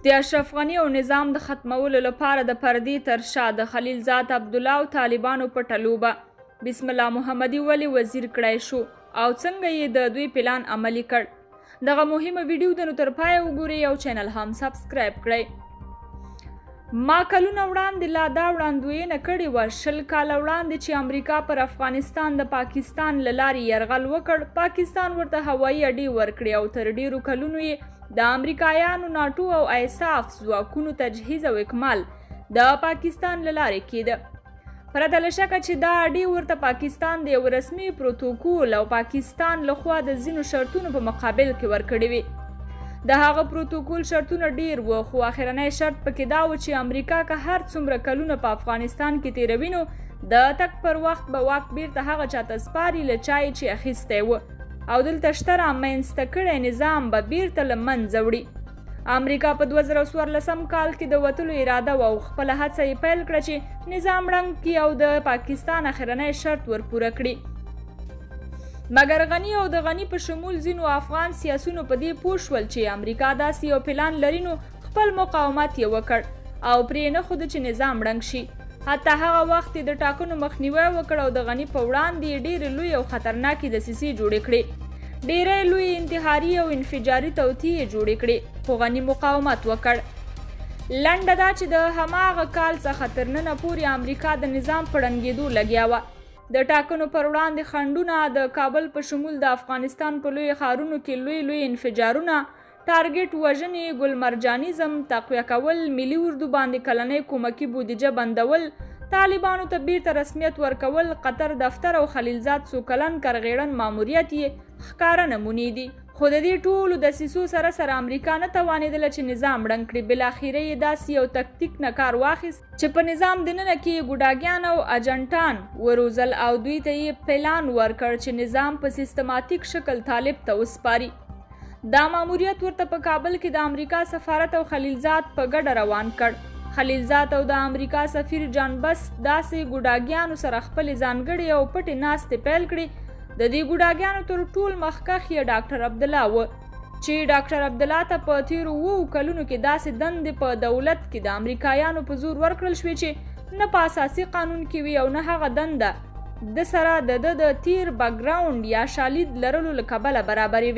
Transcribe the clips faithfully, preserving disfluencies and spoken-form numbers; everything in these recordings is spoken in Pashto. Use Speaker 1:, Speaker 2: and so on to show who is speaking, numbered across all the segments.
Speaker 1: د اشرف غني او نظام د ختمولو لپاره د پردې تر شا د خلیلزاد عبدالله او طالبانو په ټلوبه بسم الله محمدي ولې وزیر کړی شو او څنګه یې د دوی پلان عملي کړ دغه مهمه ویډیو د نو تر پایه وګورئ او چینل هم سبسکرایب کړئ ما کلونه وړاندې لا دا وړاندوینه کړې وه شل کاله وړاندې چې امریکا پر افغانستان د پاکستان له لارې یرغل وکړ پاکستان ورته هوایي اډې ورکړې او تر ډېرو کلونو یې د امریکایانو ناټو او ایساف ځواکونو تجهیز او اکمال د پاکستان له لارې کېده پرته له شکه چې دا اډې ورته پاکستان د یو رسمي پروتوکول او پاکستان لخوا د ځینو شرطونو په مقابل کې ورکړې وې د هغه پروتوکول شرطونه ډیر وو خو اخرنی شرط پکې دا و چې امریکا که هر څومره کلونه په افغانستان کې تیروي نو د تک پر وخت به واک بیرته هغه چاته سپاري له چای چې اخیستی و او دلته شته رامنځته کړی نظام به بیرته له منځه وړي امریکا په دوه زره څوارلسم کال کې د وتلو اراده وه او خپله هڅه یې پیل کړه چې نظام ړنګ کړي او د پاکستان اخرنی شرط ورپوره کړي مګر غني او د غني په شمول ځینو افغان سیاسونو په دې پوه شول چې امریکا داسې یو پلان لري نو خپل مقاومت یې وکړ او پرې نه ښوده چې نظام ړنګ شي حتی هغه وخت د ټاکنو مخنیوی وکړ او د غني په وړاندې ډېرې لوی او خطرناکې دسیسې جوړې کړې ډېرې لوی انتحاري او انفجاري توطیې یې جوړې کړې خو غني مقاومت وکړ لنډه دا چې د هماغه کال څخه تر ننه پورې امریکا د نظام په ړنګېدو لګیا وه د ټاکنو پر وړاندې خنډونه د کابل په شمول د افغانستان په لوی ښارونو کې لوی لوی انفجارونه ټارګټ وژنې ګلمرجانیزم تقویه کول ملي اردو باندې کلنۍ کومکي بودیجه بندول طالبانو ته بیرته رسمیت ورکول قطر دفتر او خلیلزاد څو کلن کرغېړن ماموریت یې ښکاره نمونې دي خو د دې ټولو دسیسو سره سره امریکا نه توانېدله چې نظام ړنګ کړي بالاخره یې داسې یو تکتیک نه کار واخیست چې په نظام دننه کې ګوډاګیان او اجنټان وروزل او دوی ته یې پلان ورکړ چې نظام په سیستماتیک شکل طالب ته وسپاري دا ماموریت ورته په کابل کې د امریکا سفارت او خلیلزاد په ګډه روان کړ خلیلزاد او د امریکا سفیر جان بس داسې ګوډاګیانو سره خپلې ځانګړې او پټې ناستې پیل کړې د دې ګوډاګیانو تر ټول مخکښ یې ډاکټر عبدالله و چې ډاکټر عبدالله ته په تیرو اوو کلونو کې داسې دندې په دولت کې د امریکایانو په زور ورکړل شوې چې نه په اساسي قانون کې وي او نه هغه دنده د سره د ده د تیر بیکګراونډ یا شالید لرلو له کبله برابرې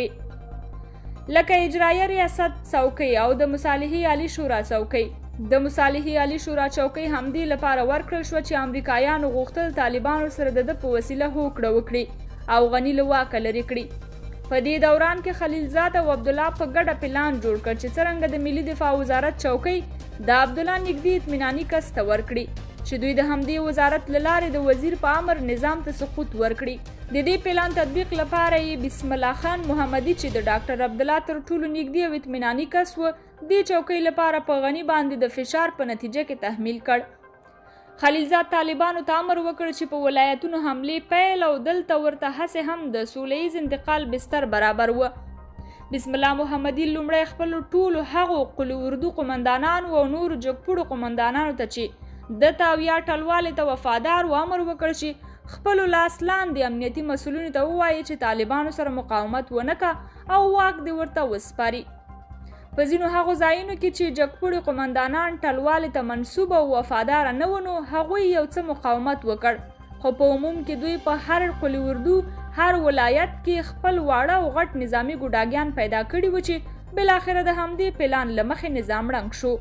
Speaker 1: وي لکه اجرایه ریاست څوکۍ او د مصالحې عالي شورا څوکۍ د مصالحې عالي شورا چوکۍ همدې لپاره ورکړل شوه چې امریکایانو غوښتل طالبانو سره د ده په وسیله هوکړه وکړي او غني له واکه لرې کړي په دې دوران کې خلیلزاد او عبدالله په ګډه پلان جوړ کړ چې څرنګه د ملي دفاع وزارت چوکۍ د عبدالله نږدې اطمیناني کس ته ورکړي چې دوی د همدې وزارت له لارې د وزیر په امر نظام ته سقوط ورکړي د دې پلان تطبیق لپاره یې بسم الله خان محمدي چې د ډاکټر عبدالله تر ټولو نږدې او اطمیناني کس و دې چوکۍ لپاره په غني باندې د فشار په نتیجه کې تحمیل کړ خلیلزاد طالبانو ته امر وکړ چې په ولایتونو حملې پیل او دلته ورته هسې هم د سوله ییز انتقال بستر برابر و بسم الله محمدي لومړی خپلو ټولو هغو قلو اردو قمندانانو او نورو جګپوړو قمندانانو ته چې د ته او یا ټلوالې ته وفادار و امر وکړ چې خپلو لاس لاندې امنیتي مسؤلینو ته ووایي چې طالبانو سره مقاومت ونه که او واک دې ورته وسپاري په ځینو هغو ځایونو کې چې جګپوړي قمندانان ټلوالې ته منسوب او وفاداره نه و نو هغوی یو څه مقاومت وکړ خو په عموم کې دوی په هر قلي اردو هر ولایت کې خپل واړه او غټ نظامي ګوډاګیان پیدا کړي وو چې بالاخره د همدې پلان له مخې نظام ړنګ شو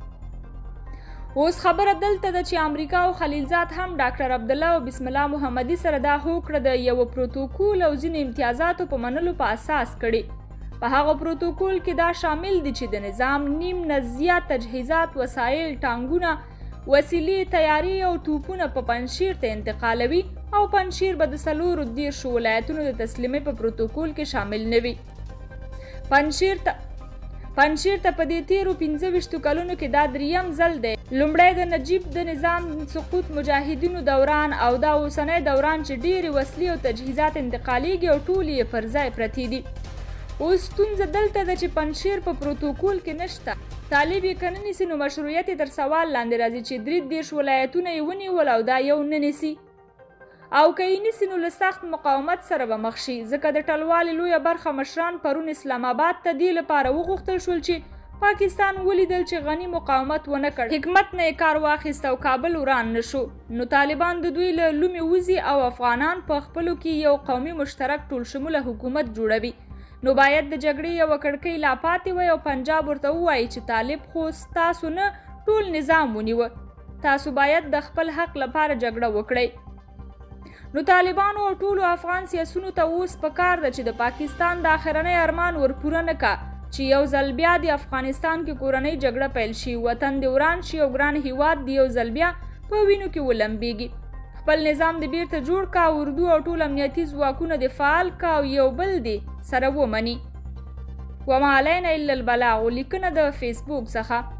Speaker 1: اوس خبره دلته ده چې امریکا او خلیلزاد هم ډاکټر عبدالله او بسم الله محمدي سره دا هوکړه د یوه پروتوکول او ځینو امتیازاتو په منلو په اساس کړي په هغه پروتوکول کې دا شامل دي چې د نظام نیم نه زیات تجهیزات وسایل ټانګونه وسیلې تیاری او توپونه په پنجشیر ته انتقالوي او پنجشیر به د څلورو دیرشو ولایتونو د تسلیمۍ په پروتوکول کې شامل نه وي پنجشیر ته پنجشیر ته په دې تیرو پنځه ویشتو کلونو کې دا دریم ځل دی لومړی د نجیب د نظام سقوط مجاهدینو دوران او دا اوسنی دوران چې ډېرې وسلې او تجهیزات انتقالیږي او ټول یې پر ځای پرتې دي اوس ستونزه دلته ده چې پنجشیر په پروتوکول کې نشته طالب یې که نه نیسي نو مشروعیت یې تر سوال لاندې راځي چې درې دېرش ولایتونه یې ونیول او دا یو نه نیسي او که یې نیسي نو له سخت مقاومت سره به مخ شي ځکه د ټلوالې لویه برخه مشران پرون اسلام آباد ته دې لپاره وغوښتل شول چې پاکستان ولیدل چې غني مقاومت ونه کړ، حکمت نه یې کار واخیست او کابل وران نشو، نو طالبان د دوی له لومې وځي او افغانان په خپلو کې یو قومي مشترک ټول شموله حکومت جوړوي. نو باید د جګړې یوه کړکۍ لا پاتې وي او پنجاب ورته ووایي چې طالب خو ستاسو نه ټول نظام ونیوه، تاسو باید د خپل حق لپاره جګړه وکړئ. نو طالبانو او ټولو افغان سیاسونو ته اوس پکار ده چې د پاکستان د آخرنی ارمان ورپوره نه کا چې یو ځل بیا د افغانستان کې کورنۍ جګړه پیل شي، وطن دې وران شي او ګران هیواد د یو ځل بیا په وینو کې ولمبیږي. خپل نظام دې بیرته جوړ کا، اردو او ټول امنیتي ځواکونه دې فعال کا او یو بل دې سره ومني. وما علینا الا البلاغ. لیکنه د فیسبوک څخه.